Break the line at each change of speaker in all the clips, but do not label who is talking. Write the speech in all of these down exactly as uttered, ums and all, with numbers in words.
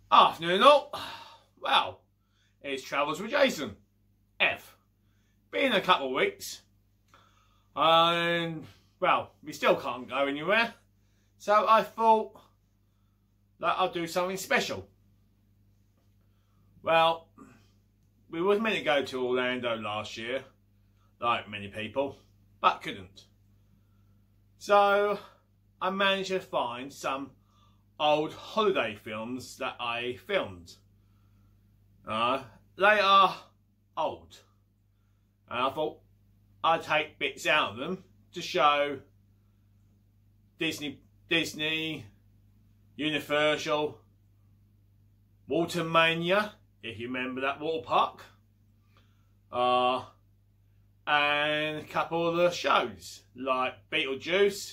Afternoon all. Well, it's Travels with Jason. F. Been a couple of weeks. And, well, we still can't go anywhere. So I thought that I'll do something special. Well, we was meant to go to Orlando last year, like many people, but couldn't. So I managed to find some old holiday films that I filmed. Uh, they are old, and I thought I'd take bits out of them to show Disney, Disney, Universal, Water Mania, if you remember that water park, uh, and a couple of the shows like Beetlejuice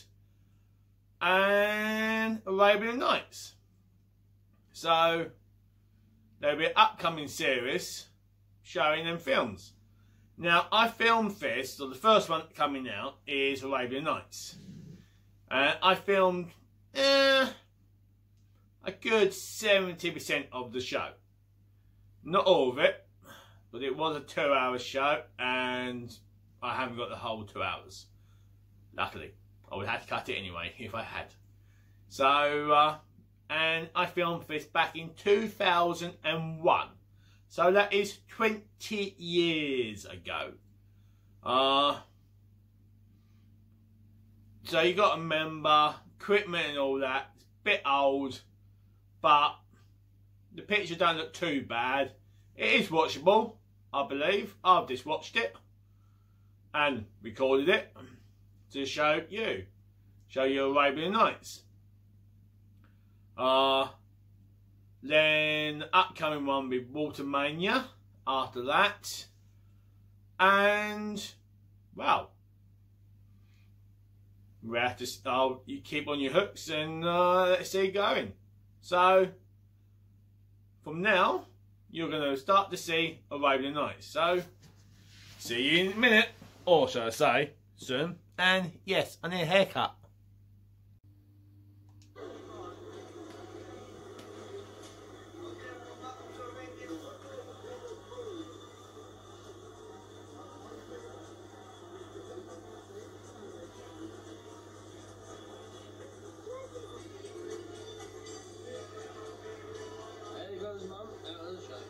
and Arabian Nights. So there'll be an upcoming series showing them films. Now I filmed this, so the first one coming out is Arabian Nights. Uh, I filmed eh, a good seventy percent of the show. Not all of it, but it was a two hour show and I haven't got the whole two hours. Luckily. I would have to cut it anyway if I had. So, uh, and I filmed this back in two thousand one. So that is twenty years ago. Uh, so you got to remember, equipment and all that, it's a bit old, but the picture don't look too bad. It is watchable, I believe. I've just watched it and recorded it to show you, show you Arabian Nights. Uh, then upcoming one will be Water Mania after that, and well, we have to. I'll you keep on your hooks and uh, let's see going. So from now, you're going to start to see Arabian Nights. So see you in a minute, or shall I say, soon. And yes, I need a haircut.
There goes Mum, out of the shop.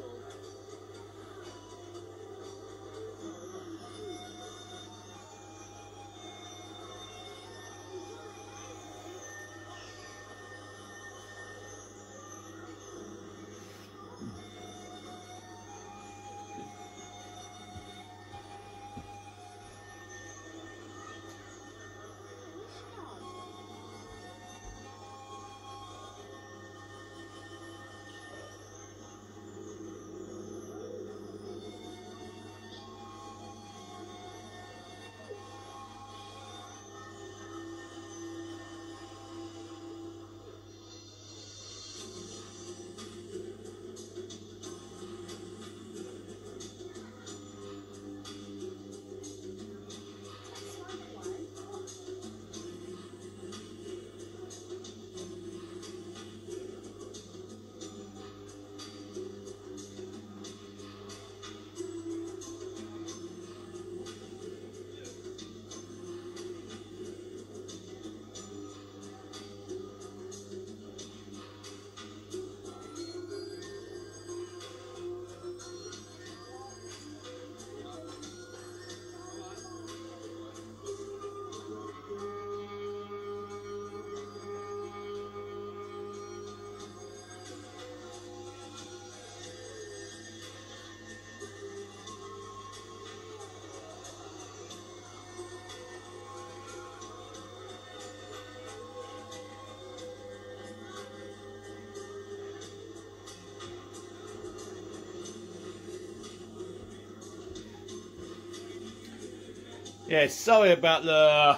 Yeah, sorry about the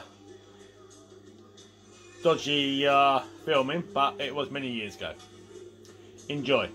dodgy uh, filming, but it was many years ago. Enjoy.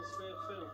a spare film.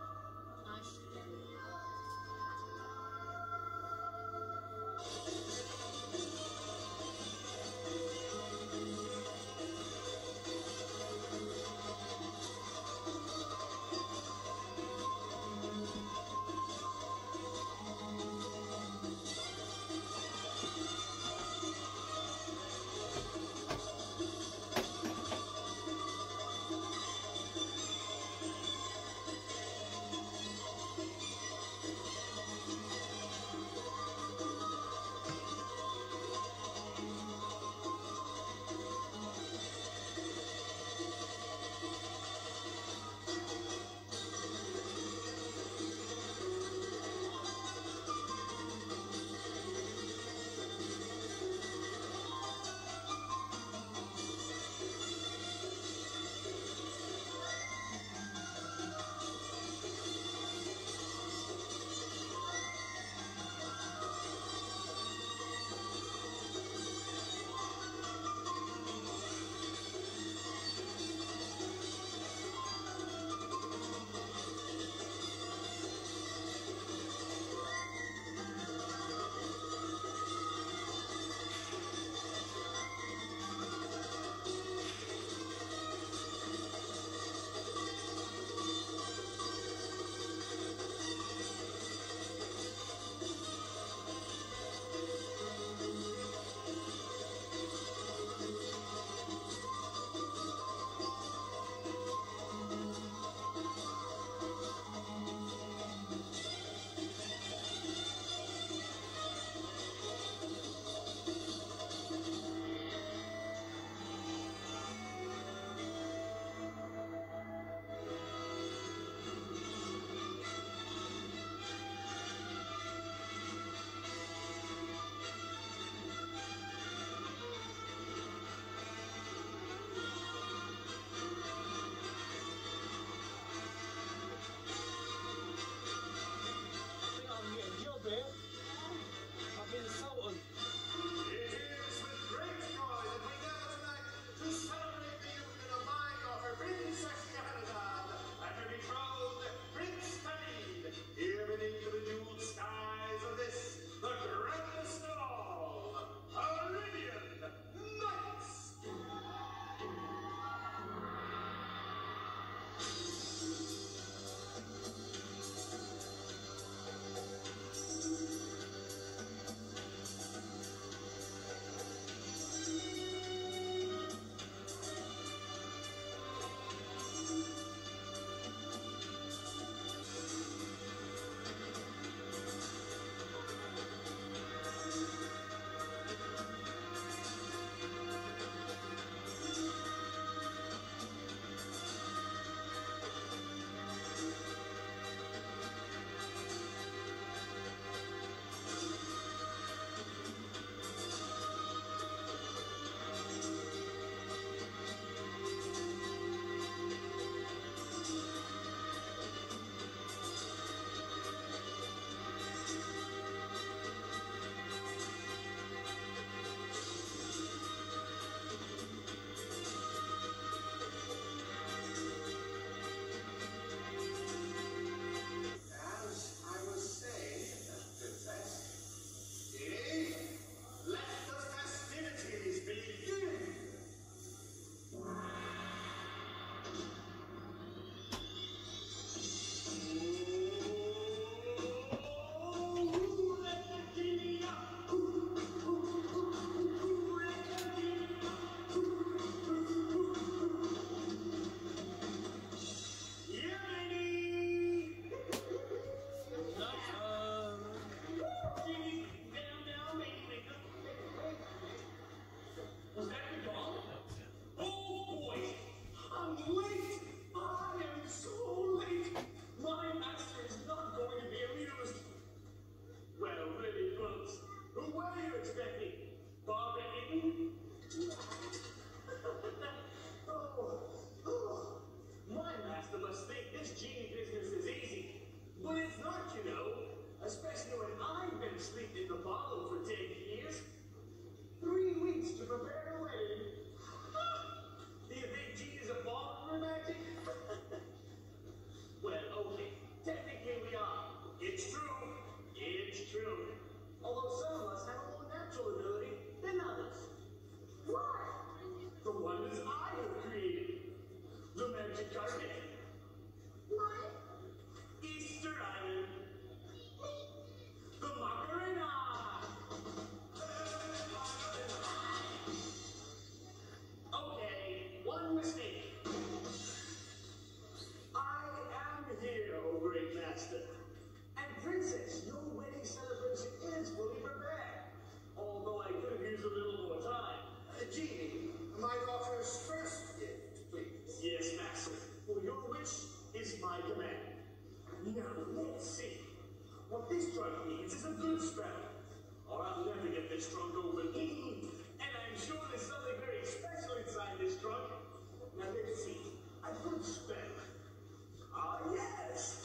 Now, let's see. What this drug means is a good spell. Or I'll never get this trunk open. And I'm sure there's something very special inside this trunk. Now, let's see. A good spell. Ah, yes.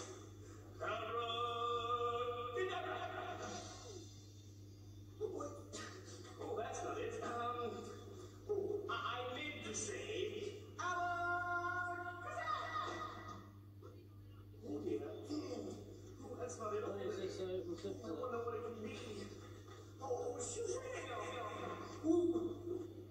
Oh, that's not it. Um, oh, I, I meant to say, oh dear. Oh, that's not it. I wonder what it can be. Oh, she's Ooh.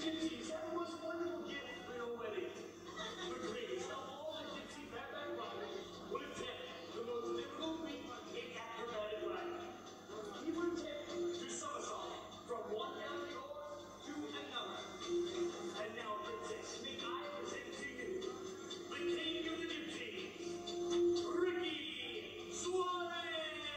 gypsies have the most wonderful gift for your wedding. The greatest of all the gypsy backpack riders will attempt the most difficult feat in acrobatic riding. He will attempt to somersault from one down shore to another. And now, princess, may I present to you the king of the gypsies, Ricky Suarez!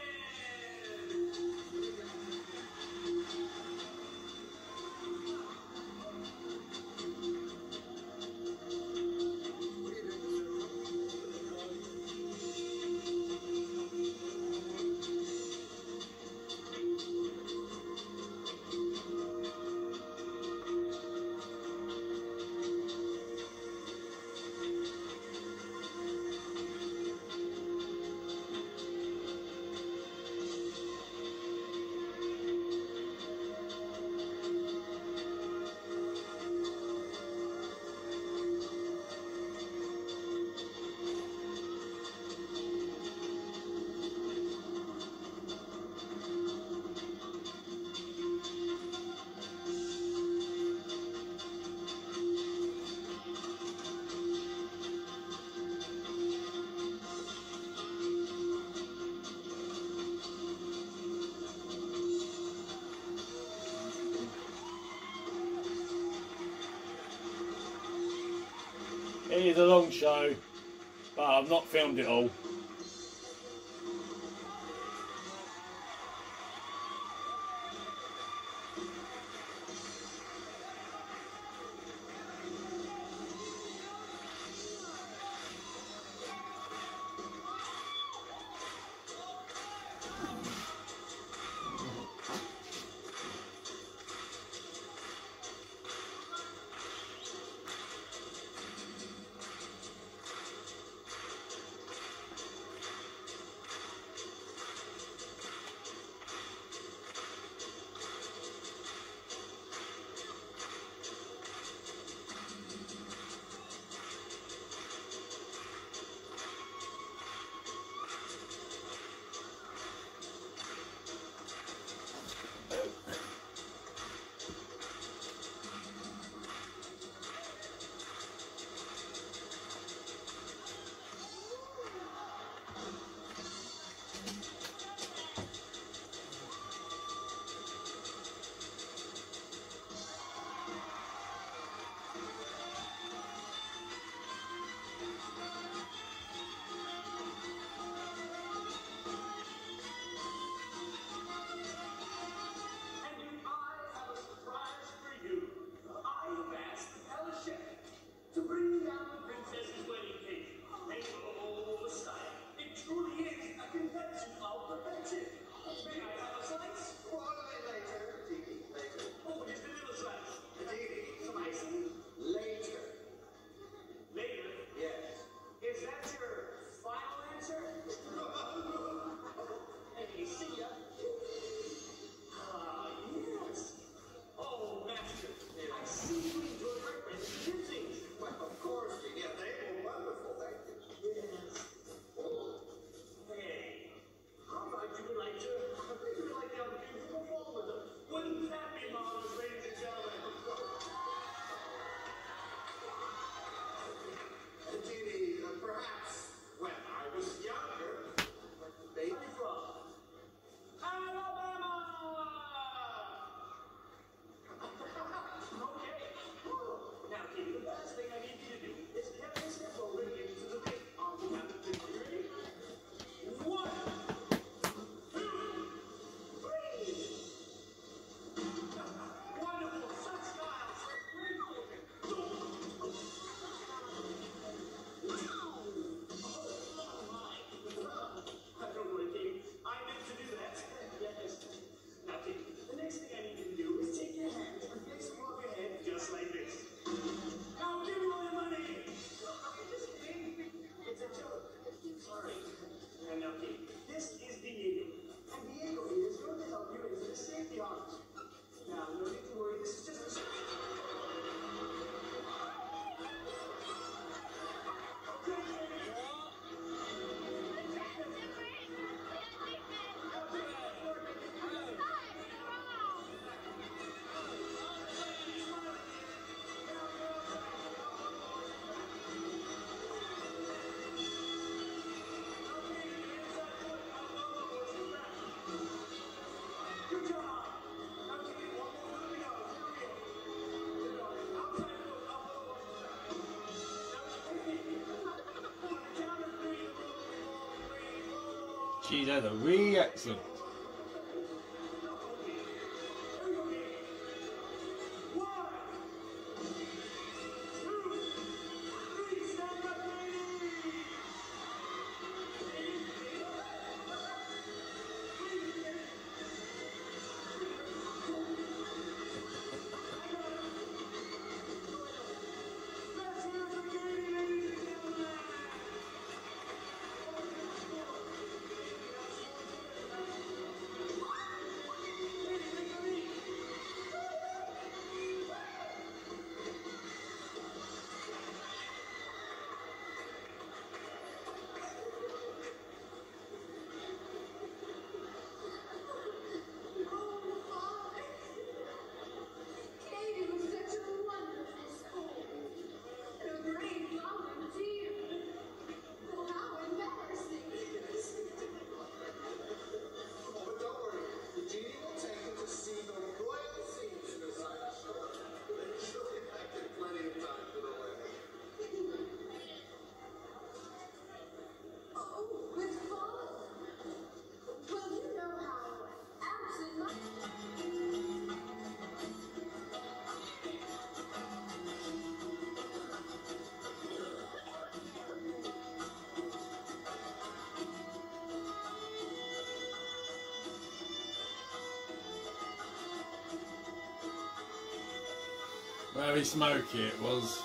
It is a long show, but I've not filmed it all. She's had a really excellent. Very smoky it was.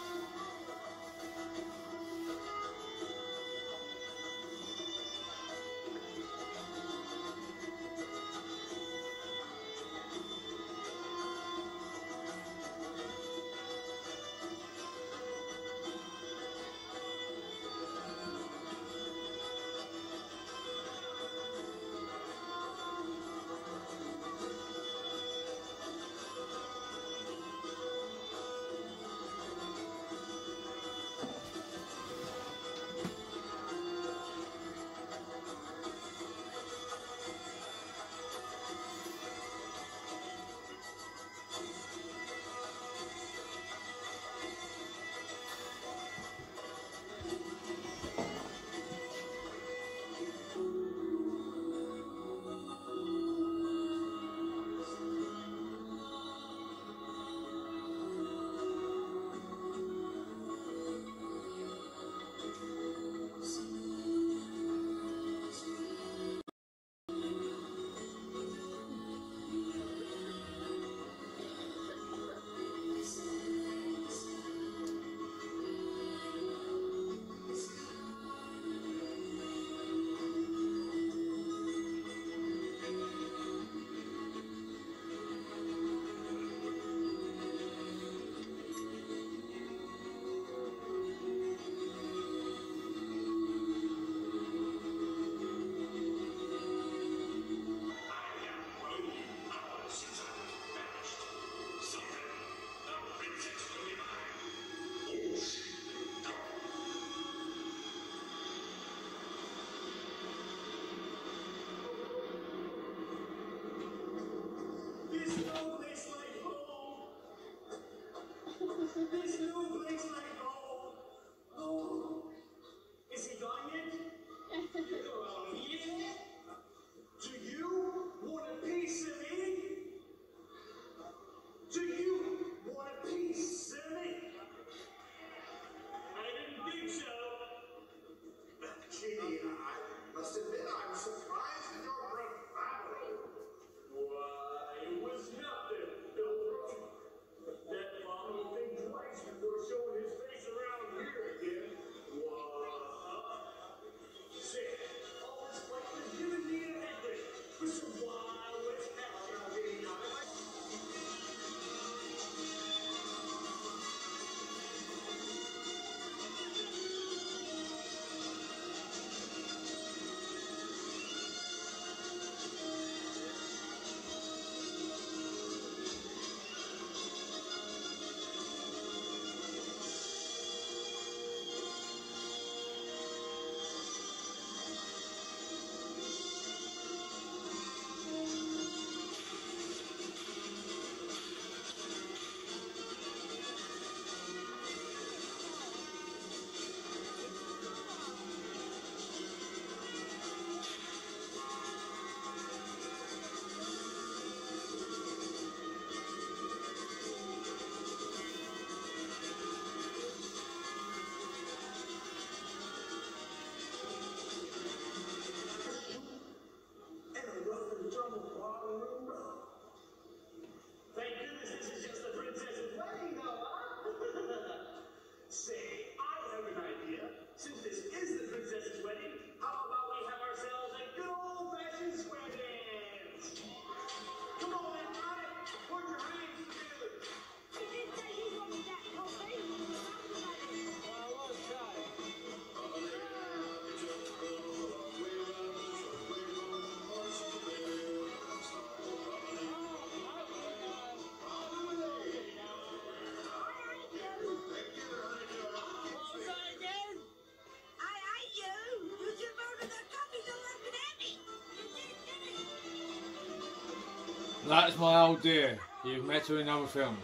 That's my old dear. You've met her in other films.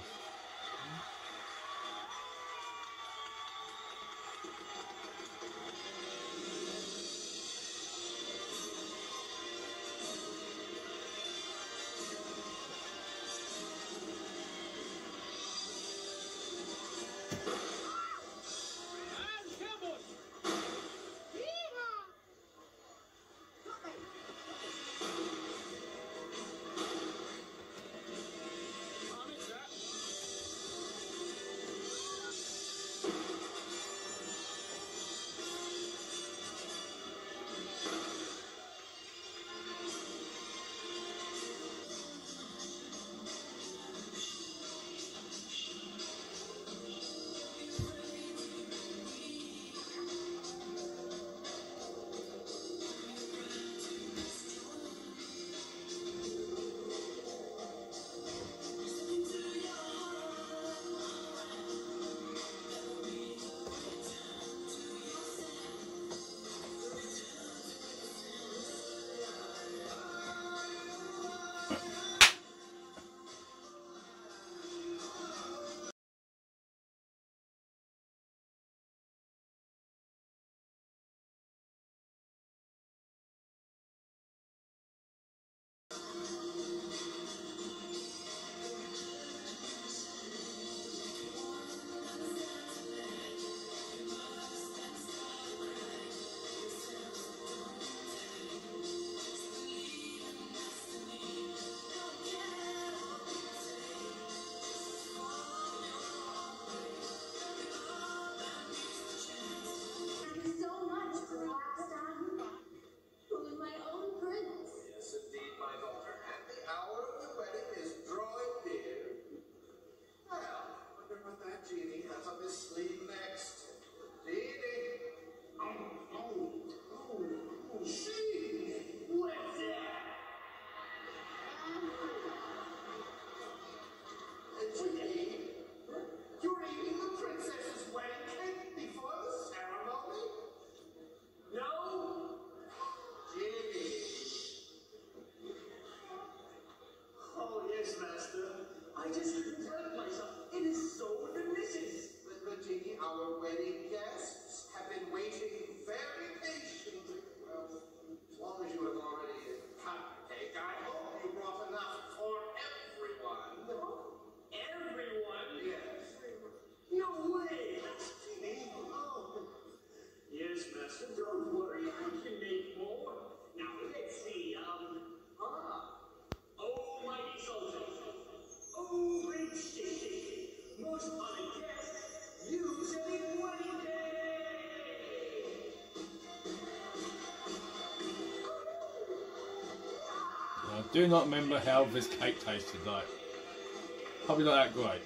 I do not remember how this cake tasted like. Probably not that great.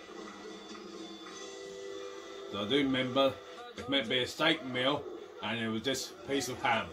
So I do remember it meant to be a steak meal and it was just a piece of ham.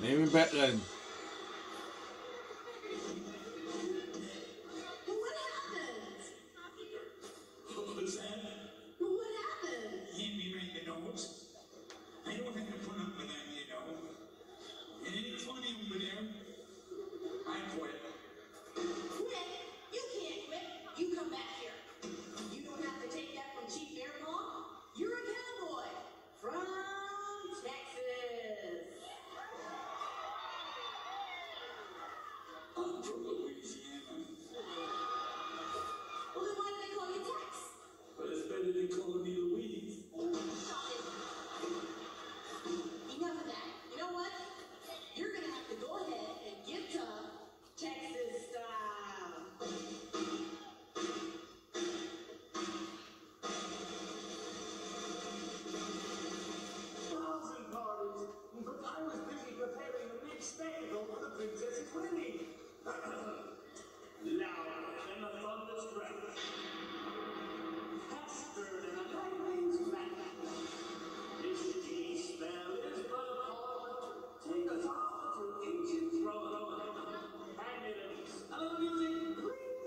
Leave me back then.
What happened?
What was that?
What happened?
Hit me right in the nose. I don't have to put up with that, you know. It ain't funny over there. I quit.
Quit? You can't quit. You come back here. You don't have to take that from Chief Airlaw. You're a cowboy from Texas.
I'm from Louisiana.
Well, then why do they call you Tex?
But it's better than calling me Louise.
Enough of that. You know what? You're gonna have to go ahead and get tough, Texas style.
Thousand pardons, but I was busy preparing the next spectacle for the princess's wedding. Louder than a thunderstruck. Faster than a lightning's flash. This giddy spell is but a call. Take us all to ancient Rome. Ambulance, hello music, please.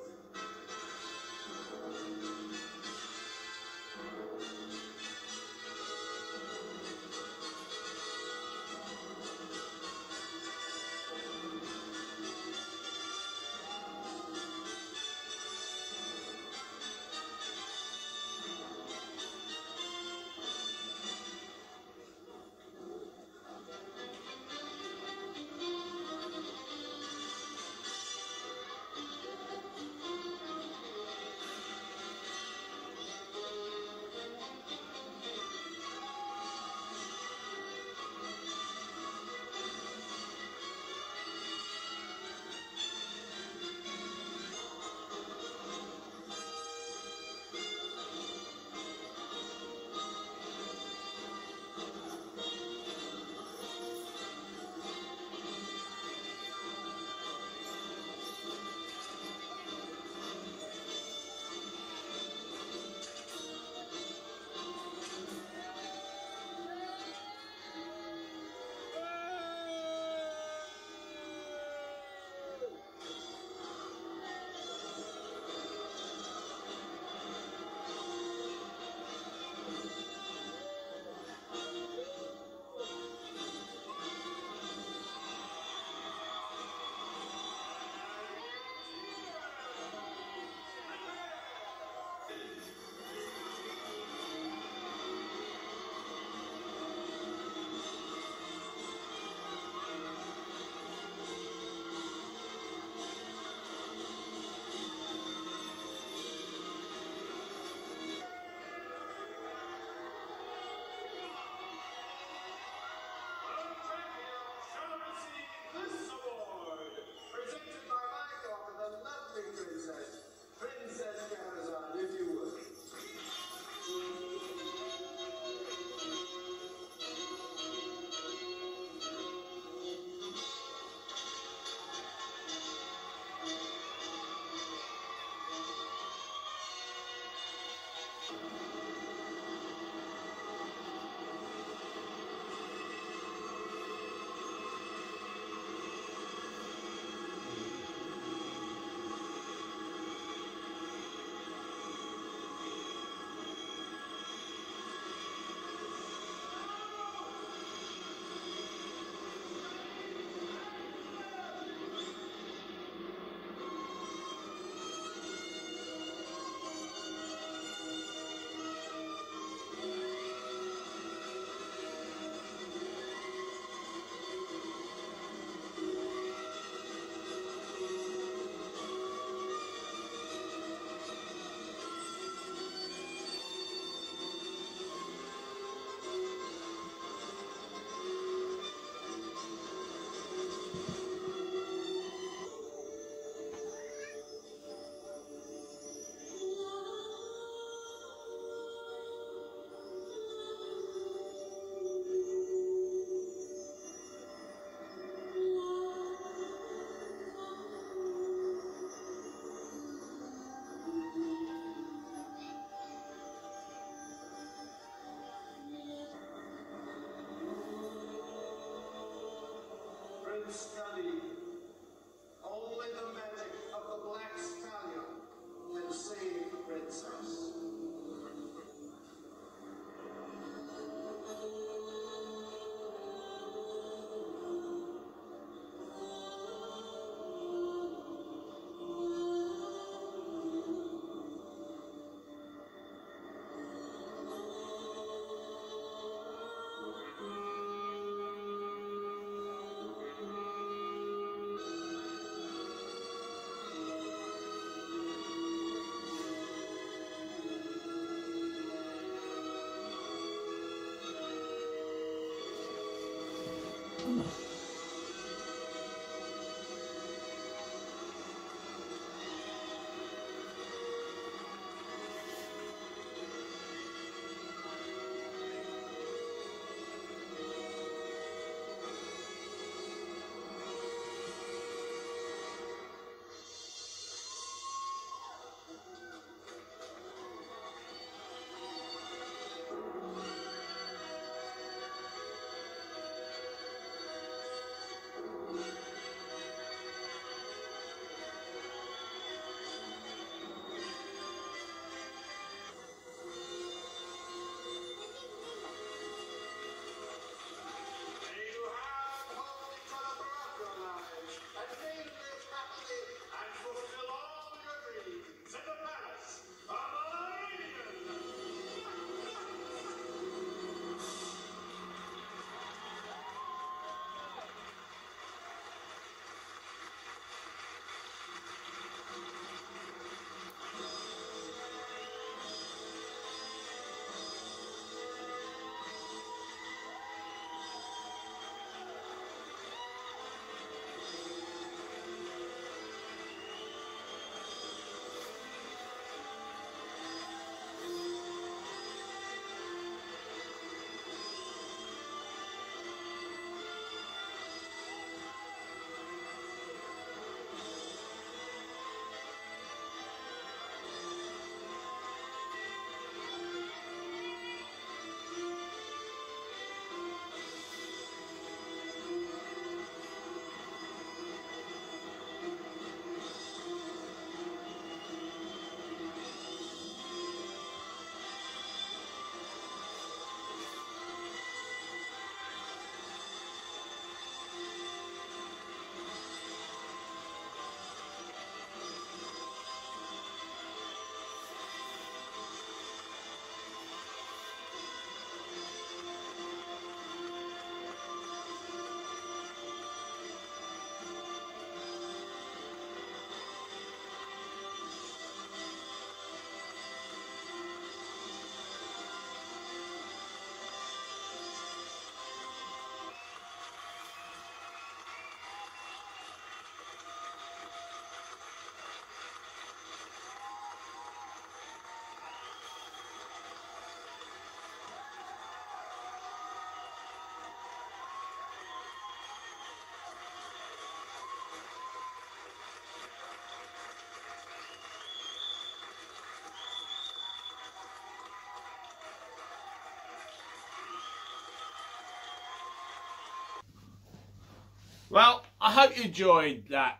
Well, I hope you enjoyed that,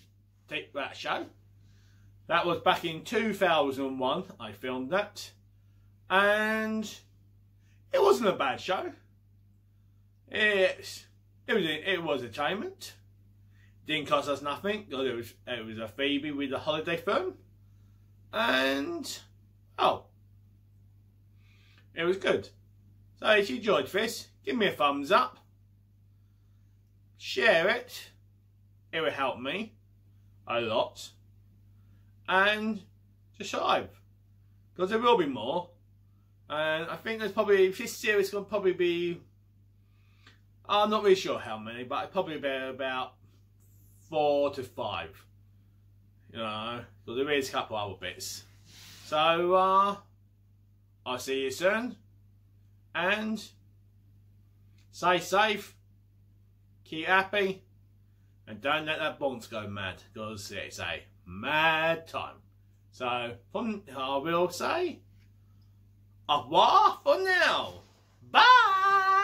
that show. That was back in two thousand one, I filmed that. And it wasn't a bad show. It's, it was it was entertainment. Didn't cost us nothing because it was it was a Phoebe with a holiday film. And oh, it was good. So if you enjoyed this, give me a thumbs up. Share it. It will help me a lot. And subscribe, because there will be more. And I think there's probably, this series will probably be, I'm not really sure how many, but it'll probably be about four to five. You know, so there is a couple other bits. So, uh, I'll see you soon. And stay safe, keep happy, and don't let that bonds go mad, because it's a mad time. So, from, I will say, au revoir for now. Bye!